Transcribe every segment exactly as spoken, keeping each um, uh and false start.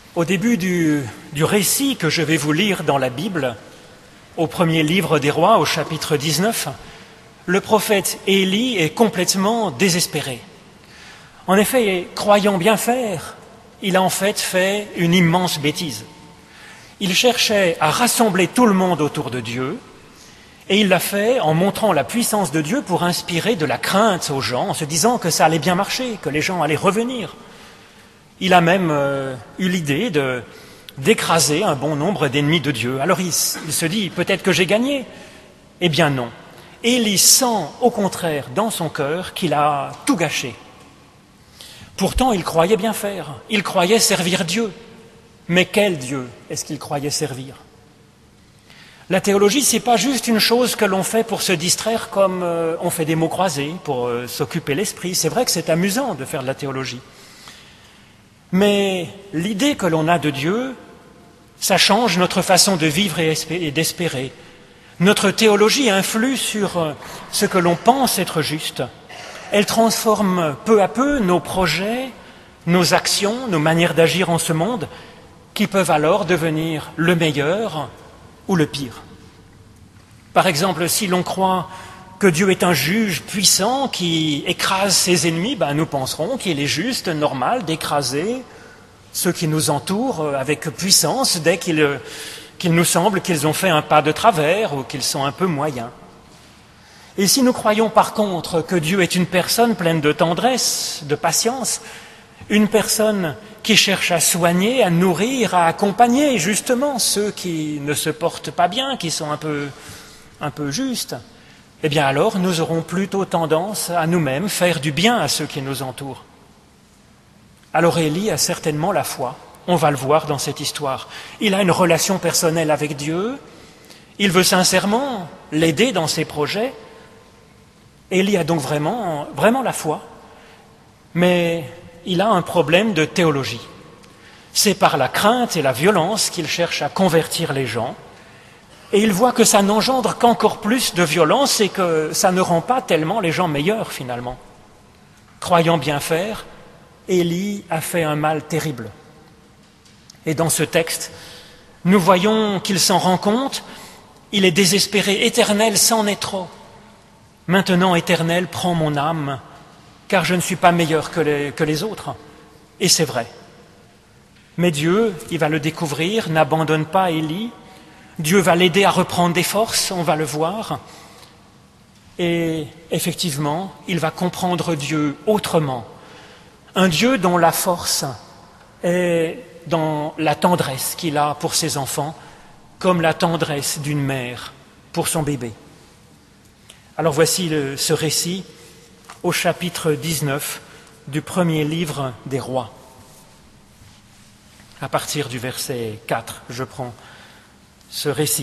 Au début du, du récit que je vais vous lire dans la Bible, au premier livre des rois, au chapitre dix-neuf, le prophète Élie est complètement désespéré. En effet, croyant bien faire, il a en fait fait une immense bêtise. Il cherchait à rassembler tout le monde autour de Dieu, et il l'a fait en montrant la puissance de Dieu pour inspirer de la crainte aux gens, en se disant que ça allait bien marcher, que les gens allaient revenir. Il a même euh, eu l'idée de, d'écraser un bon nombre d'ennemis de Dieu. Alors il, il se dit, peut-être que j'ai gagné. Eh bien non. Élie sent au contraire dans son cœur qu'il a tout gâché. Pourtant, il croyait bien faire. Il croyait servir Dieu. Mais quel Dieu est-ce qu'il croyait servir ? La théologie, ce n'est pas juste une chose que l'on fait pour se distraire comme euh, on fait des mots croisés, pour euh, s'occuper l'esprit. C'est vrai que c'est amusant de faire de la théologie. Mais l'idée que l'on a de Dieu, ça change notre façon de vivre et d'espérer. Notre théologie influe sur ce que l'on pense être juste. Elle transforme peu à peu nos projets, nos actions, nos manières d'agir en ce monde, qui peuvent alors devenir le meilleur ou le pire. Par exemple, si l'on croit que Dieu est un juge puissant qui écrase ses ennemis, ben nous penserons qu'il est juste, normal d'écraser ceux qui nous entourent avec puissance dès qu'il, qu'il nous semble qu'ils ont fait un pas de travers ou qu'ils sont un peu moyens. Et si nous croyons par contre que Dieu est une personne pleine de tendresse, de patience, une personne qui cherche à soigner, à nourrir, à accompagner justement ceux qui ne se portent pas bien, qui sont un peu, un peu justes, eh bien alors nous aurons plutôt tendance à nous-mêmes faire du bien à ceux qui nous entourent. Alors Élie a certainement la foi, on va le voir dans cette histoire. Il a une relation personnelle avec Dieu, il veut sincèrement l'aider dans ses projets. Élie a donc vraiment, vraiment la foi, mais il a un problème de théologie. C'est par la crainte et la violence qu'il cherche à convertir les gens. Et il voit que ça n'engendre qu'encore plus de violence et que ça ne rend pas tellement les gens meilleurs finalement. Croyant bien faire, Élie a fait un mal terrible. Et dans ce texte, nous voyons qu'il s'en rend compte, il est désespéré. Éternel, c'en est trop. Maintenant, Éternel, prends mon âme, car je ne suis pas meilleur que les, que les autres. Et c'est vrai. Mais Dieu, il va le découvrir, n'abandonne pas Élie. Dieu va l'aider à reprendre des forces, on va le voir. Et effectivement, il va comprendre Dieu autrement. Un Dieu dont la force est dans la tendresse qu'il a pour ses enfants, comme la tendresse d'une mère pour son bébé. Alors voici le, ce récit au chapitre dix-neuf du premier livre des rois. À partir du verset quatre, je prends ce récit.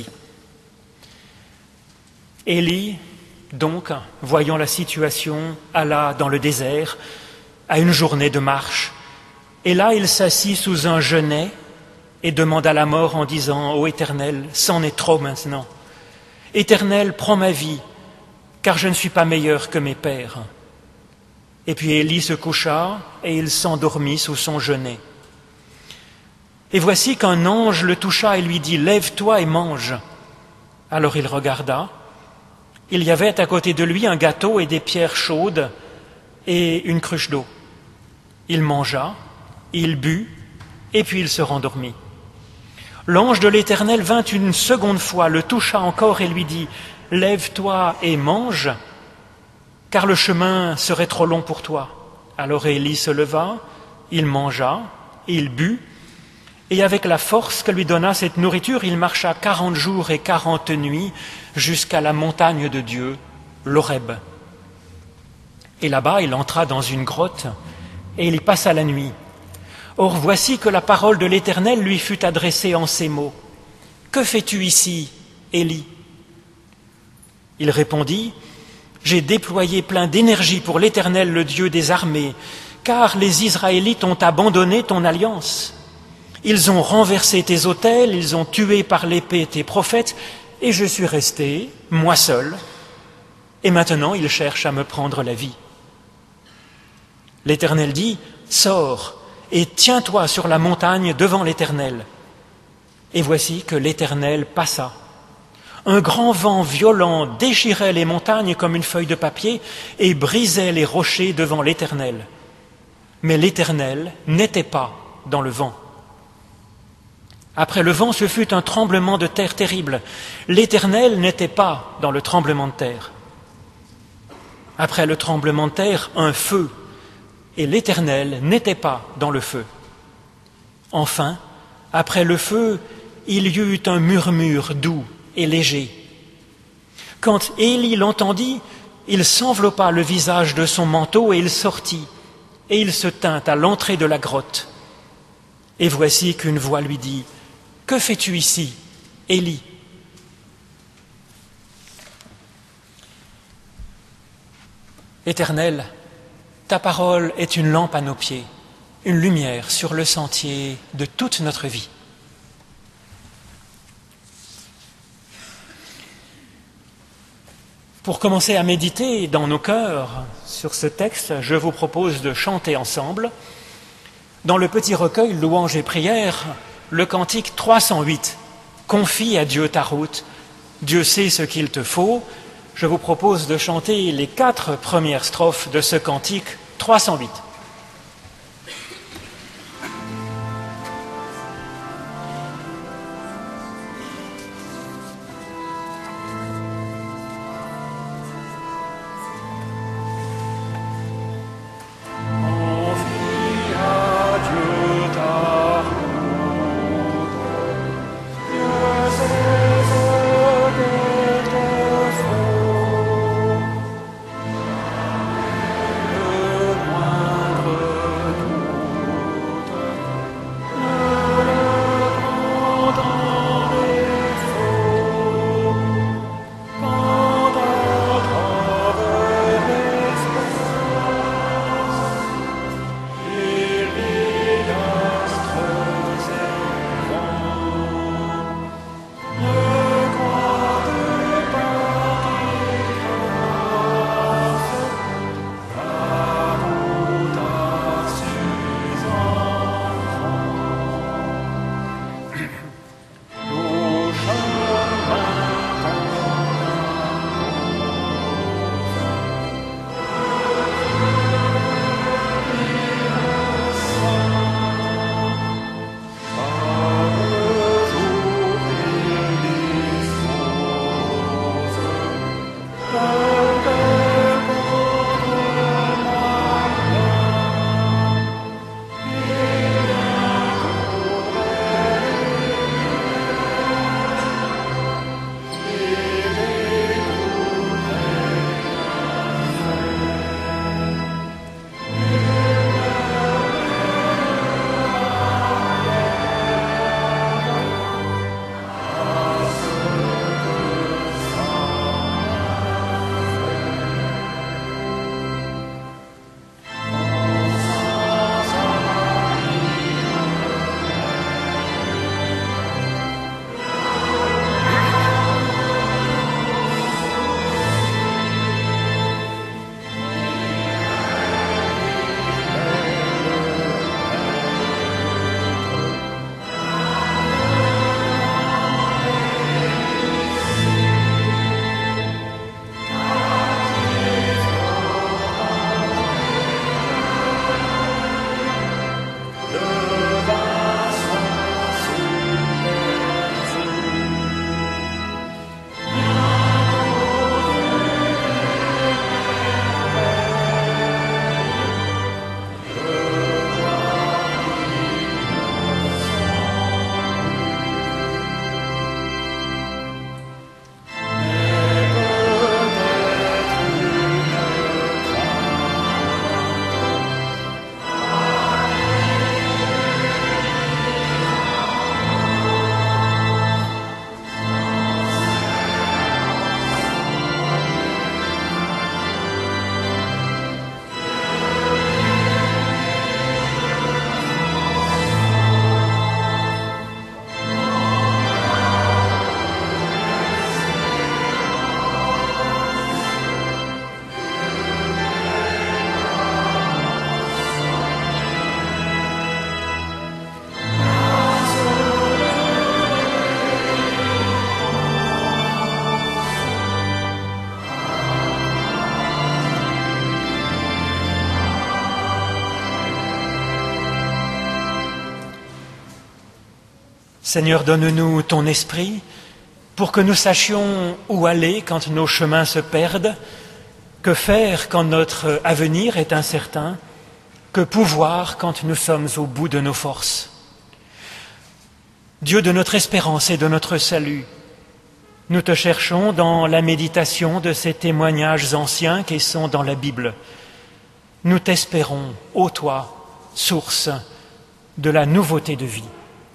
Élie, donc, voyant la situation, alla dans le désert à une journée de marche. Et là, il s'assit sous un genêt et demanda la mort en disant « Ô Éternel, c'en est trop maintenant. Éternel, prends ma vie, car je ne suis pas meilleur que mes pères. » Et puis Élie se coucha et il s'endormit sous son genêt. Et voici qu'un ange le toucha et lui dit « Lève-toi et mange. » Alors il regarda. Il y avait à côté de lui un gâteau et des pierres chaudes et une cruche d'eau. Il mangea, il but, et puis il se rendormit. L'ange de l'Éternel vint une seconde fois, le toucha encore et lui dit « Lève-toi et mange, car le chemin serait trop long pour toi. » Alors Élie se leva, il mangea, il but, et avec la force que lui donna cette nourriture, il marcha quarante jours et quarante nuits jusqu'à la montagne de Dieu, l'Horeb. Et là-bas, il entra dans une grotte et il y passa la nuit. Or, voici que la parole de l'Éternel lui fut adressée en ces mots. « Que fais-tu ici, Élie ?» Il répondit, « J'ai déployé plein d'énergie pour l'Éternel, le Dieu des armées, car les Israélites ont abandonné ton alliance. Ils ont renversé tes autels, ils ont tué par l'épée tes prophètes, et je suis resté, moi seul, et maintenant ils cherchent à me prendre la vie. » L'Éternel dit, « Sors et tiens-toi sur la montagne devant l'Éternel. Et voici que l'Éternel passa. Un grand vent violent déchirait les montagnes comme une feuille de papier et brisait les rochers devant l'Éternel. Mais l'Éternel n'était pas dans le vent. Après le vent, ce fut un tremblement de terre terrible. L'Éternel n'était pas dans le tremblement de terre. Après le tremblement de terre, un feu, et l'Éternel n'était pas dans le feu. Enfin, après le feu, il y eut un murmure doux et léger. Quand Élie l'entendit, il s'enveloppa le visage de son manteau et il sortit, et il se tint à l'entrée de la grotte. Et voici qu'une voix lui dit : « Que fais-tu ici, Élie ?» Éternel, ta parole est une lampe à nos pieds, une lumière sur le sentier de toute notre vie. Pour commencer à méditer dans nos cœurs sur ce texte, je vous propose de chanter ensemble, dans le petit recueil Louanges et prières, le cantique trois cent huit. Confie à Dieu ta route, Dieu sait ce qu'il te faut. Je vous propose de chanter les quatre premières strophes de ce cantique trois cent huit. Moi Seigneur, donne-nous ton esprit pour que nous sachions où aller quand nos chemins se perdent, que faire quand notre avenir est incertain, que pouvoir quand nous sommes au bout de nos forces. Dieu de notre espérance et de notre salut, nous te cherchons dans la méditation de ces témoignages anciens qui sont dans la Bible. Nous t'espérons, ô toi, source de la nouveauté de vie.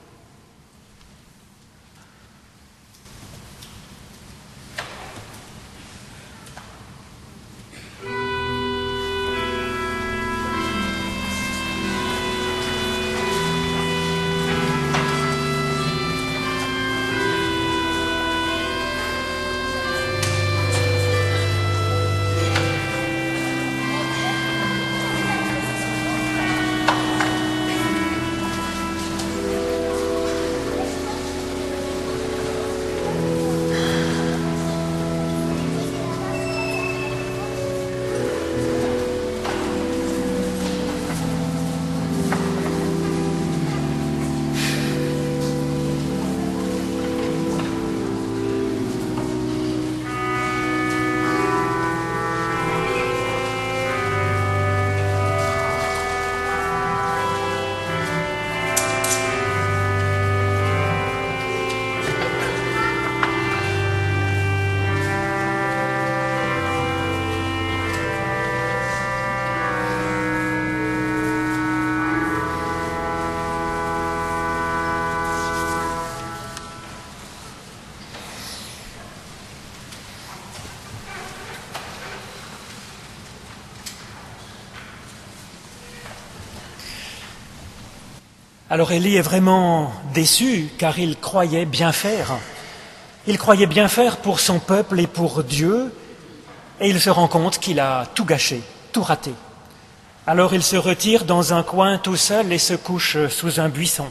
Alors Élie est vraiment déçu car il croyait bien faire. Il croyait bien faire pour son peuple et pour Dieu, et il se rend compte qu'il a tout gâché, tout raté. Alors il se retire dans un coin tout seul et se couche sous un buisson.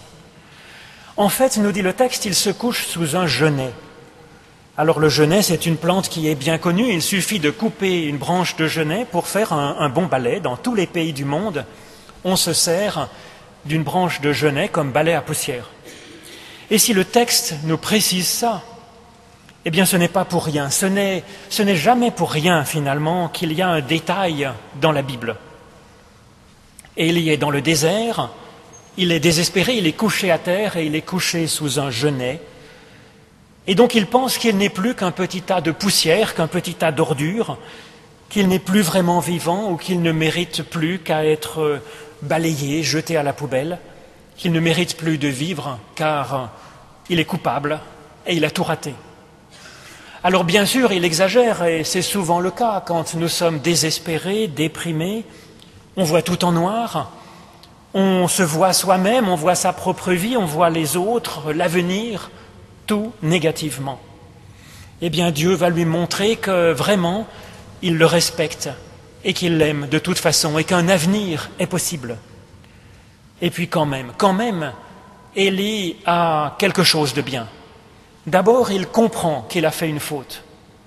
En fait, nous dit le texte, il se couche sous un genêt. Alors le genêt, c'est une plante qui est bien connue. Il suffit de couper une branche de genêt pour faire un, un bon balai. Dans tous les pays du monde, on se sert d'une branche de genêt comme balai à poussière. Et si le texte nous précise ça, eh bien ce n'est pas pour rien, ce n'est, ce n'est jamais pour rien finalement qu'il y a un détail dans la Bible. Élie est dans le désert, il est désespéré, il est couché à terre et il est couché sous un genêt. Et donc il pense qu'il n'est plus qu'un petit tas de poussière, qu'un petit tas d'ordures, qu'il n'est plus vraiment vivant ou qu'il ne mérite plus qu'à être balayé, jeté à la poubelle, qu'il ne mérite plus de vivre car il est coupable et il a tout raté. Alors bien sûr, il exagère et c'est souvent le cas quand nous sommes désespérés, déprimés, on voit tout en noir, on se voit soi-même, on voit sa propre vie, on voit les autres, l'avenir, tout négativement. Eh bien Dieu va lui montrer que vraiment, il le respecte et qu'il l'aime de toute façon et qu'un avenir est possible. Et puis quand même, quand même, Élie a quelque chose de bien. D'abord, il comprend qu'il a fait une faute.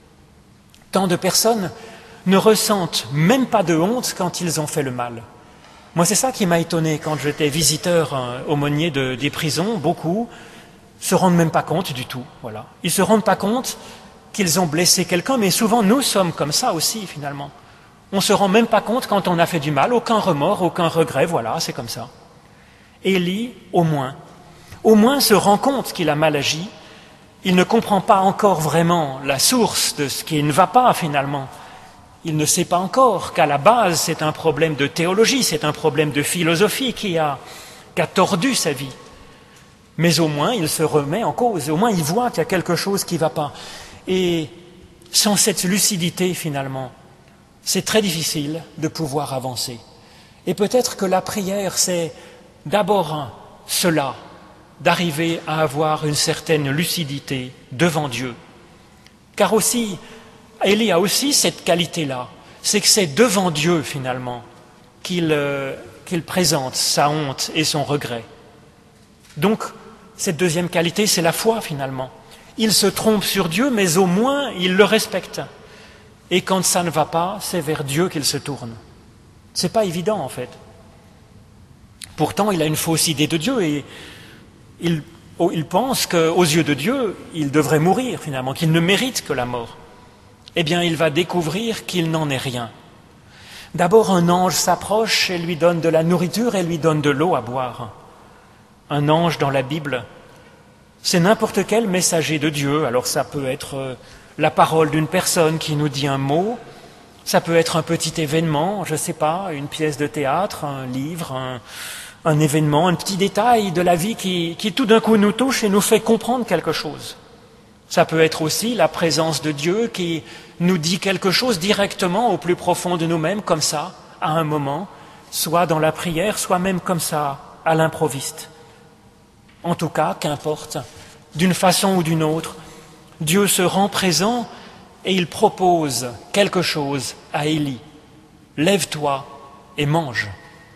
Tant de personnes ne ressentent même pas de honte quand ils ont fait le mal. Moi, c'est ça qui m'a étonné quand j'étais visiteur aumônier de, des prisons. Beaucoup se rendent même pas compte du tout. Voilà. Ils se rendent pas compte qu'ils ont blessé quelqu'un, mais souvent nous sommes comme ça aussi finalement. On ne se rend même pas compte quand on a fait du mal, aucun remords, aucun regret, voilà, c'est comme ça. Élie, au moins, au moins se rend compte qu'il a mal agi. Il ne comprend pas encore vraiment la source de ce qui ne va pas finalement. Il ne sait pas encore qu'à la base c'est un problème de théologie, c'est un problème de philosophie qui a, qui a tordu sa vie. Mais au moins il se remet en cause, au moins il voit qu'il y a quelque chose qui ne va pas. Et sans cette lucidité finalement, c'est très difficile de pouvoir avancer. Et peut-être que la prière, c'est d'abord cela, d'arriver à avoir une certaine lucidité devant Dieu. Car aussi, Élie a aussi cette qualité-là, c'est que c'est devant Dieu finalement qu'il, euh, qu'il présente sa honte et son regret. Donc, cette deuxième qualité, c'est la foi finalement. Il se trompe sur Dieu, mais au moins il le respecte. Et quand ça ne va pas, c'est vers Dieu qu'il se tourne. C'est pas évident en fait. Pourtant, il a une fausse idée de Dieu et il Oh, il pense qu'aux yeux de Dieu, il devrait mourir finalement, qu'il ne mérite que la mort. Eh bien, il va découvrir qu'il n'en est rien. D'abord, un ange s'approche et lui donne de la nourriture et lui donne de l'eau à boire. Un ange dans la Bible, c'est n'importe quel messager de Dieu. Alors ça peut être la parole d'une personne qui nous dit un mot, ça peut être un petit événement, je ne sais pas, une pièce de théâtre, un livre, un, un événement, un petit détail de la vie qui, qui tout d'un coup nous touche et nous fait comprendre quelque chose. Ça peut être aussi la présence de Dieu qui nous dit quelque chose directement au plus profond de nous-mêmes, comme ça, à un moment, soit dans la prière, soit même comme ça, à l'improviste. En tout cas, qu'importe, d'une façon ou d'une autre, Dieu se rend présent et il propose quelque chose à Élie. Lève-toi et mange.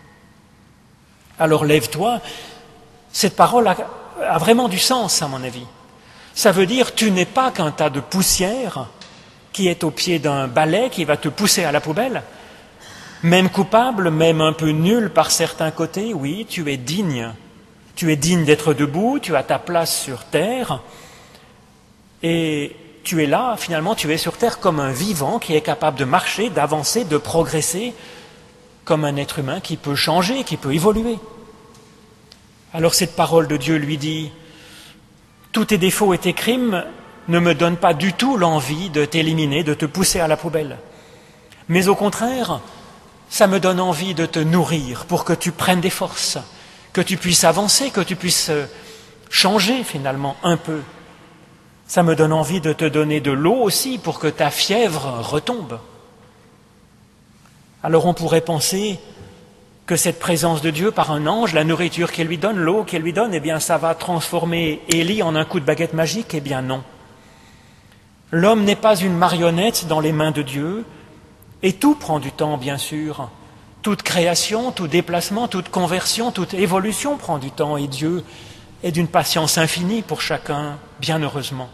Alors lève-toi, cette parole a, a vraiment du sens à mon avis. Ça veut dire tu n'es pas qu'un tas de poussière qui est au pied d'un balai qui va te pousser à la poubelle. Même coupable, même un peu nul par certains côtés, oui, tu es digne. Tu es digne d'être debout, tu as ta place sur terre et tu es là, finalement, tu es sur terre comme un vivant qui est capable de marcher, d'avancer, de progresser, comme un être humain qui peut changer, qui peut évoluer. Alors cette parole de Dieu lui dit « Tous tes défauts et tes crimes ne me donnent pas du tout l'envie de t'éliminer, de te pousser à la poubelle. Mais au contraire, ça me donne envie de te nourrir pour que tu prennes des forces, que tu puisses avancer, que tu puisses changer finalement un peu. Ça me donne envie de te donner de l'eau aussi pour que ta fièvre retombe. » Alors on pourrait penser que cette présence de Dieu par un ange, la nourriture qu'il lui donne, l'eau qu'il lui donne, eh bien ça va transformer Élie en un coup de baguette magique. Eh bien non. L'homme n'est pas une marionnette dans les mains de Dieu, et tout prend du temps, bien sûr. Toute création, tout déplacement, toute conversion, toute évolution prend du temps, et Dieu est d'une patience infinie pour chacun, bien heureusement.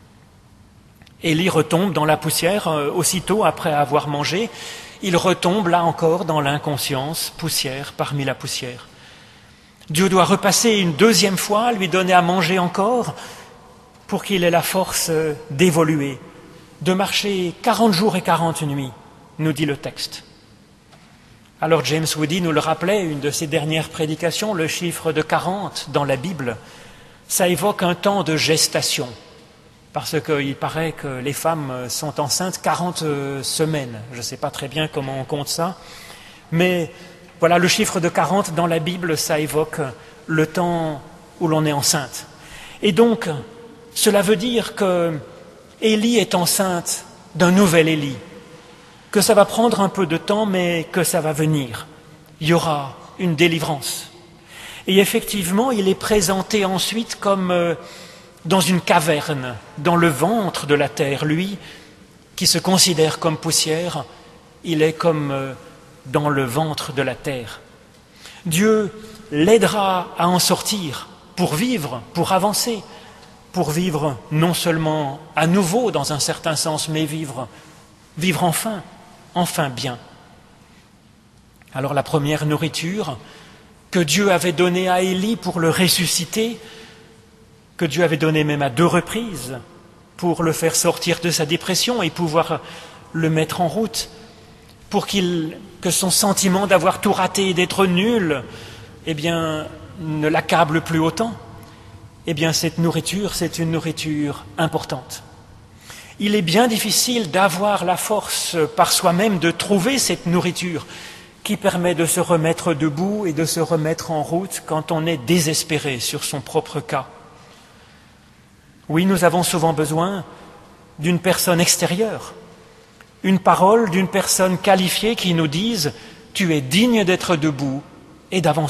Élie retombe dans la poussière euh, aussitôt après avoir mangé. Il retombe là encore dans l'inconscience, poussière parmi la poussière. Dieu doit repasser une deuxième fois, lui donner à manger encore, pour qu'il ait la force d'évoluer, de marcher quarante jours et quarante nuits, nous dit le texte. Alors James Woody nous le rappelait, une de ses dernières prédications, le chiffre de quarante dans la Bible, ça évoque un temps de gestation. Parce qu'il paraît que les femmes sont enceintes quarante semaines. Je ne sais pas très bien comment on compte ça. Mais voilà, le chiffre de quarante dans la Bible, ça évoque le temps où l'on est enceinte. Et donc, cela veut dire que Élie est enceinte d'un nouvel Élie. Que ça va prendre un peu de temps, mais que ça va venir. Il y aura une délivrance. Et effectivement, il est présenté ensuite comme... Euh, dans une caverne, dans le ventre de la terre. Lui, qui se considère comme poussière, il est comme dans le ventre de la terre. Dieu l'aidera à en sortir pour vivre, pour avancer, pour vivre non seulement à nouveau dans un certain sens, mais vivre, vivre enfin, enfin bien. Alors la première nourriture que Dieu avait donnée à Élie pour le ressusciter, que Dieu avait donné même à deux reprises pour le faire sortir de sa dépression et pouvoir le mettre en route, pour qu'il, que son sentiment d'avoir tout raté et d'être nul, eh bien, ne l'accable plus autant. Eh bien, cette nourriture, c'est une nourriture importante. Il est bien difficile d'avoir la force par soi-même de trouver cette nourriture qui permet de se remettre debout et de se remettre en route quand on est désespéré sur son propre cas. Oui, nous avons souvent besoin d'une personne extérieure, une parole d'une personne qualifiée qui nous dise « tu es digne d'être debout et d'avancer ».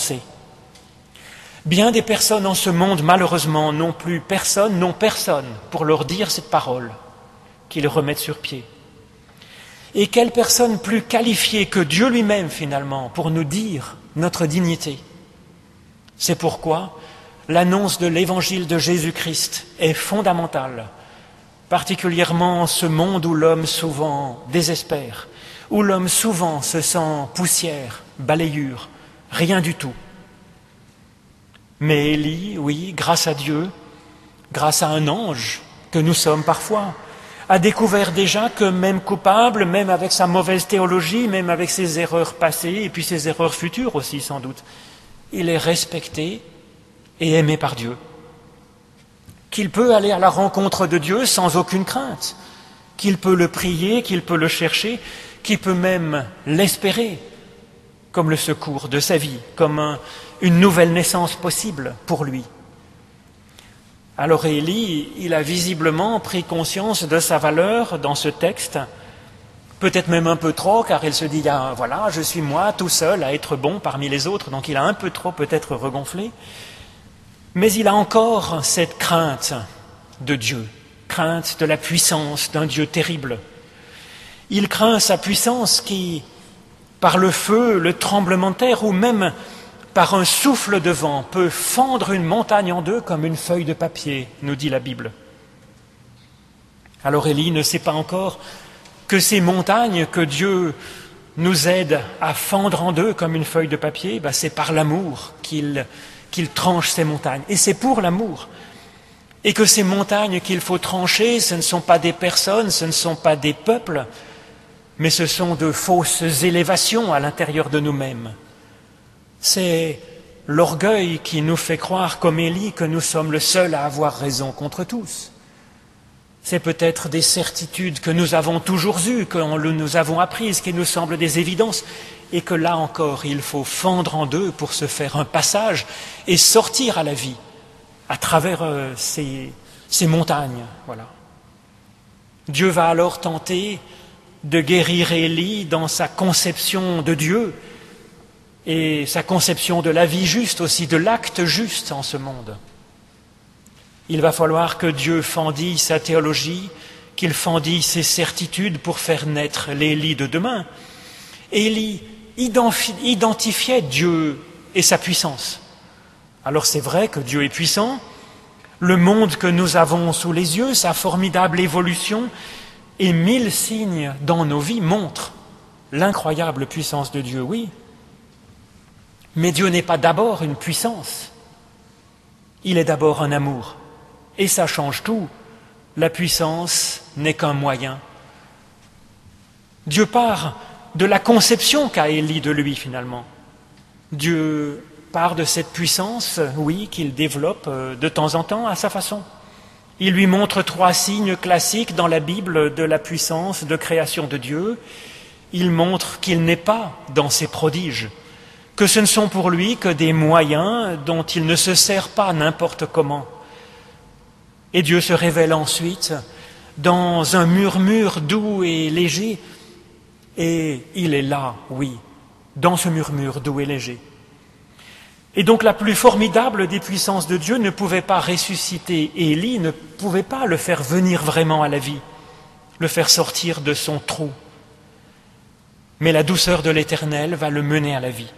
Bien des personnes en ce monde, malheureusement, n'ont plus personne, n'ont personne pour leur dire cette parole, qui les remette sur pied. Et quelle personne plus qualifiée que Dieu lui-même, finalement, pour nous dire notre dignité. C'est pourquoi l'annonce de l'évangile de Jésus-Christ est fondamentale, particulièrement en ce monde où l'homme souvent désespère, où l'homme souvent se sent poussière, balayure, rien du tout. Mais Élie, oui, grâce à Dieu, grâce à un ange que nous sommes parfois, a découvert déjà que même coupable, même avec sa mauvaise théologie, même avec ses erreurs passées et puis ses erreurs futures aussi sans doute, il est respecté et aimé par Dieu. Qu'il peut aller à la rencontre de Dieu sans aucune crainte, qu'il peut le prier, qu'il peut le chercher, qu'il peut même l'espérer comme le secours de sa vie, comme un, une nouvelle naissance possible pour lui. Alors Élie, il a visiblement pris conscience de sa valeur dans ce texte, peut-être même un peu trop, car il se dit, ah, voilà, je suis moi tout seul à être bon parmi les autres, donc il a un peu trop peut-être regonflé, mais il a encore cette crainte de Dieu, crainte de la puissance d'un Dieu terrible. Il craint sa puissance qui, par le feu, le tremblement de terre, ou même par un souffle de vent, peut fendre une montagne en deux comme une feuille de papier, nous dit la Bible. Alors Élie ne sait pas encore que ces montagnes que Dieu nous aide à fendre en deux comme une feuille de papier, ben c'est par l'amour qu'il, qu'il tranche ces montagnes. Et c'est pour l'amour. Et que ces montagnes qu'il faut trancher, ce ne sont pas des personnes, ce ne sont pas des peuples, mais ce sont de fausses élévations à l'intérieur de nous-mêmes. C'est l'orgueil qui nous fait croire, comme Élie, que nous sommes le seul à avoir raison contre tous. C'est peut-être des certitudes que nous avons toujours eues, que nous avons apprises, qui nous semblent des évidences, et que là encore, il faut fendre en deux pour se faire un passage et sortir à la vie à travers euh, ces, ces montagnes. Voilà. Dieu va alors tenter de guérir Élie dans sa conception de Dieu, et sa conception de la vie juste aussi, de l'acte juste en ce monde. Il va falloir que Dieu fendille sa théologie, qu'il fendille ses certitudes pour faire naître l'Élie de demain. Élie identifiait Dieu et sa puissance. Alors c'est vrai que Dieu est puissant, le monde que nous avons sous les yeux, sa formidable évolution, et mille signes dans nos vies montrent l'incroyable puissance de Dieu, oui. Mais Dieu n'est pas d'abord une puissance, il est d'abord un amour. Et ça change tout. La puissance n'est qu'un moyen. Dieu part de la conception qu'a Élie de lui finalement. Dieu part de cette puissance, oui, qu'il développe de temps en temps à sa façon. Il lui montre trois signes classiques dans la Bible de la puissance de création de Dieu. Il montre qu'il n'est pas dans ses prodiges, que ce ne sont pour lui que des moyens dont il ne se sert pas n'importe comment. Et Dieu se révèle ensuite dans un murmure doux et léger, et il est là, oui, dans ce murmure doux et léger. Et donc la plus formidable des puissances de Dieu ne pouvait pas ressusciter Élie, ne pouvait pas le faire venir vraiment à la vie, le faire sortir de son trou. Mais la douceur de l'Éternel va le mener à la vie.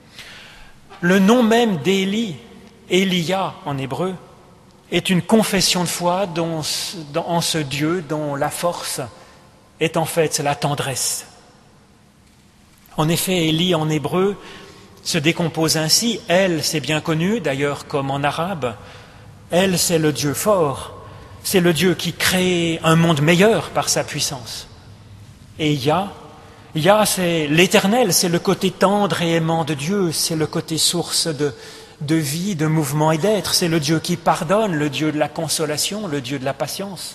Le nom même d'Élie, Élia en hébreu, est une confession de foi dont, dans, en ce Dieu dont la force est en fait la tendresse. En effet, Élie en hébreu se décompose ainsi. Elle, c'est bien connu, d'ailleurs comme en arabe. Elle, c'est le Dieu fort. C'est le Dieu qui crée un monde meilleur par sa puissance. Et Yah, Yah, c'est l'Éternel, c'est le côté tendre et aimant de Dieu, c'est le côté source de, de vie, de mouvement et d'être. C'est le Dieu qui pardonne, le Dieu de la consolation, le Dieu de la patience.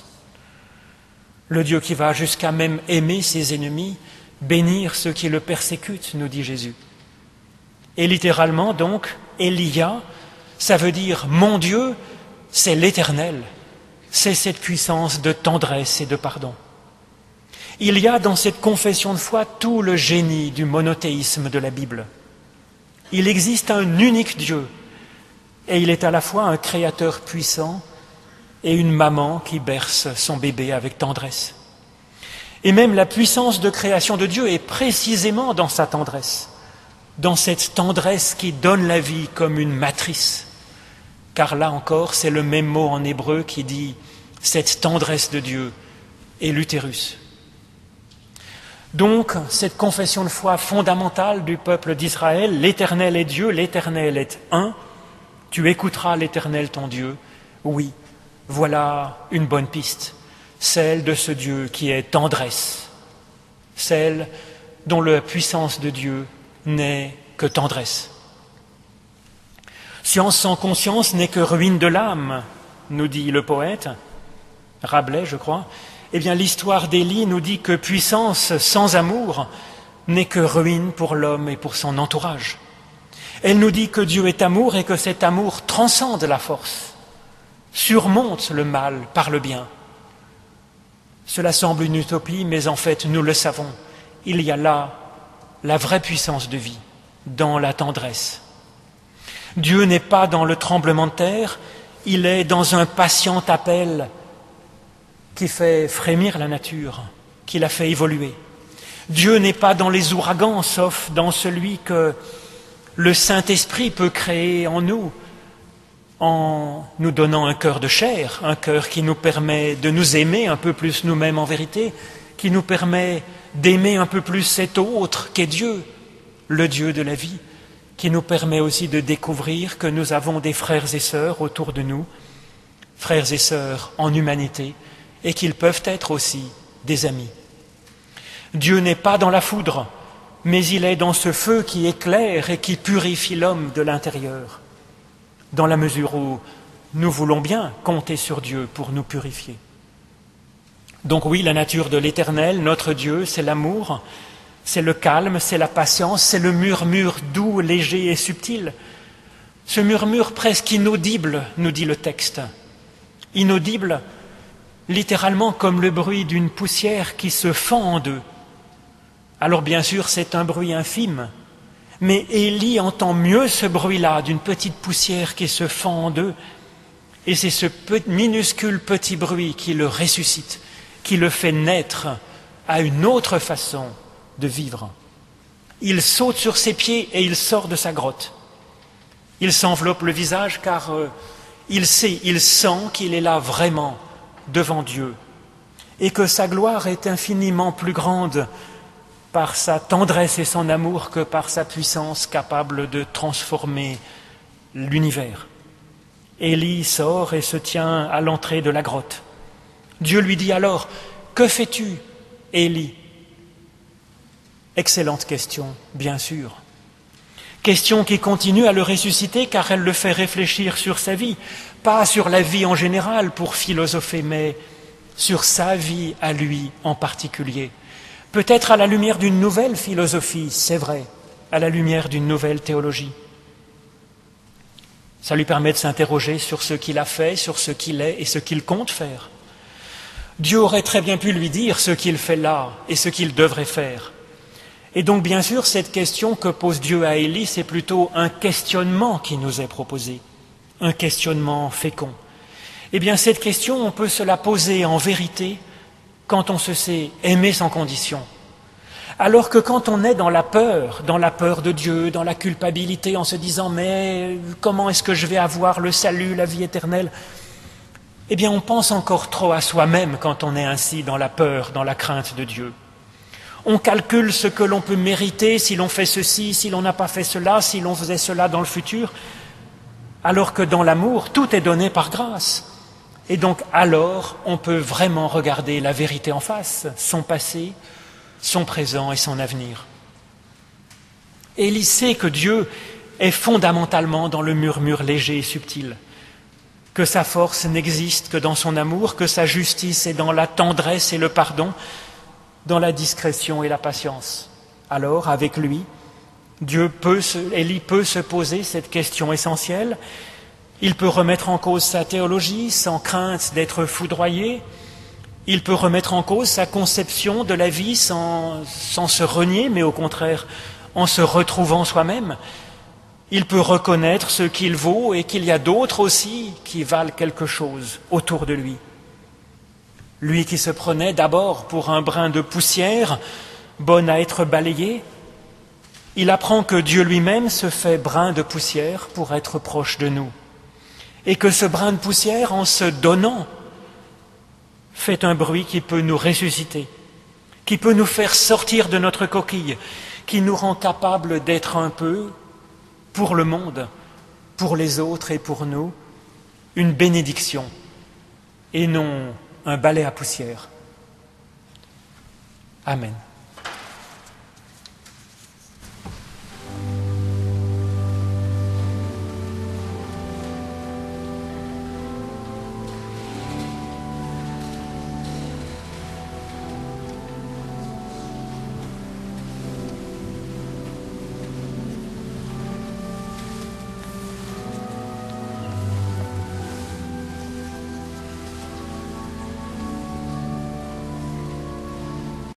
Le Dieu qui va jusqu'à même aimer ses ennemis, bénir ceux qui le persécutent, nous dit Jésus. Et littéralement donc, Élia, ça veut dire « mon Dieu, c'est l'Éternel ». C'est cette puissance de tendresse et de pardon. Il y a dans cette confession de foi tout le génie du monothéisme de la Bible. Il existe un unique Dieu, et il est à la fois un créateur puissant et une maman qui berce son bébé avec tendresse. Et même la puissance de création de Dieu est précisément dans sa tendresse, dans cette tendresse qui donne la vie comme une matrice. Car là encore, c'est le même mot en hébreu qui dit « cette tendresse de Dieu est l'utérus ». Donc, cette confession de foi fondamentale du peuple d'Israël, l'Éternel est Dieu, l'Éternel est un, Tu écouteras l'Éternel ton Dieu. Oui, voilà une bonne piste, celle de ce Dieu qui est tendresse, celle dont la puissance de Dieu n'est que tendresse. Science sans conscience n'est que ruine de l'âme, nous dit le poète, Rabelais, je crois. Eh bien, l'histoire d'Élie nous dit que puissance sans amour n'est que ruine pour l'homme et pour son entourage. Elle nous dit que Dieu est amour et que cet amour transcende la force, surmonte le mal par le bien. Cela semble une utopie, mais en fait, nous le savons, il y a là la vraie puissance de vie, dans la tendresse. Dieu n'est pas dans le tremblement de terre, il est dans un patient appel qui fait frémir la nature, qui la fait évoluer. Dieu n'est pas dans les ouragans, sauf dans celui que le Saint-Esprit peut créer en nous, en nous donnant un cœur de chair, un cœur qui nous permet de nous aimer un peu plus nous-mêmes en vérité, qui nous permet d'aimer un peu plus cet autre qu'est Dieu, le Dieu de la vie, qui nous permet aussi de découvrir que nous avons des frères et sœurs autour de nous, frères et sœurs en humanité, et qu'ils peuvent être aussi des amis. Dieu n'est pas dans la foudre, mais il est dans ce feu qui éclaire et qui purifie l'homme de l'intérieur, dans la mesure où nous voulons bien compter sur Dieu pour nous purifier. Donc oui, la nature de l'Éternel, notre Dieu, c'est l'amour, c'est le calme, c'est la patience, c'est le murmure doux, léger et subtil. Ce murmure presque inaudible, nous dit le texte. Inaudible, littéralement comme le bruit d'une poussière qui se fend en deux. Alors bien sûr, c'est un bruit infime, mais Élie entend mieux ce bruit-là d'une petite poussière qui se fend en deux, et c'est ce minuscule petit bruit qui le ressuscite, qui le fait naître à une autre façon de vivre. Il saute sur ses pieds et il sort de sa grotte. Il s'enveloppe le visage car euh, il sait, il sent qu'il est là vraiment devant Dieu et que sa gloire est infiniment plus grande par sa tendresse et son amour que par sa puissance capable de transformer l'univers. Élie sort et se tient à l'entrée de la grotte. Dieu lui dit alors, « Que fais-tu, Élie ?» Excellente question, bien sûr. Question qui continue à le ressusciter car elle le fait réfléchir sur sa vie, pas sur la vie en général pour philosopher, mais sur sa vie à lui en particulier. Peut-être à la lumière d'une nouvelle philosophie, c'est vrai, à la lumière d'une nouvelle théologie. Ça lui permet de s'interroger sur ce qu'il a fait, sur ce qu'il est et ce qu'il compte faire. Dieu aurait très bien pu lui dire ce qu'il fait là et ce qu'il devrait faire. Et donc, bien sûr, cette question que pose Dieu à Élie, c'est plutôt un questionnement qui nous est proposé, un questionnement fécond. Eh bien, cette question, on peut se la poser en vérité quand on se sait aimer sans condition. Alors que quand on est dans la peur, dans la peur de Dieu, dans la culpabilité, en se disant « mais comment est-ce que je vais avoir le salut, la vie éternelle ?» Eh bien, on pense encore trop à soi-même quand on est ainsi dans la peur, dans la crainte de Dieu. On calcule ce que l'on peut mériter si l'on fait ceci, si l'on n'a pas fait cela, si l'on faisait cela dans le futur, alors que dans l'amour, tout est donné par grâce. Et donc, alors, on peut vraiment regarder la vérité en face, son passé, son présent et son avenir. Élie sait que Dieu est fondamentalement dans le murmure léger et subtil, que sa force n'existe que dans son amour, que sa justice est dans la tendresse et le pardon, dans la discrétion et la patience. Alors, avec lui, Dieu peut se, Élie peut se poser cette question essentielle. Il peut remettre en cause sa théologie sans crainte d'être foudroyé. Il peut remettre en cause sa conception de la vie sans, sans se renier, mais au contraire en se retrouvant soi-même. Il peut reconnaître ce qu'il vaut et qu'il y a d'autres aussi qui valent quelque chose autour de lui. Lui qui se prenait d'abord pour un brin de poussière, bonne à être balayé, il apprend que Dieu lui-même se fait brin de poussière pour être proche de nous. Et que ce brin de poussière, en se donnant, fait un bruit qui peut nous ressusciter, qui peut nous faire sortir de notre coquille, qui nous rend capables d'être un peu, pour le monde, pour les autres et pour nous, une bénédiction et non un balai à poussière. Amen.